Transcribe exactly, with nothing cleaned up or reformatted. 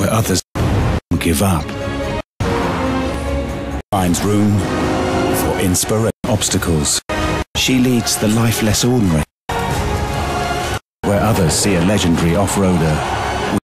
where others give up. Finds room for inspiration. Obstacles. She leads the life less ordinary. Where others see a legendary off-roader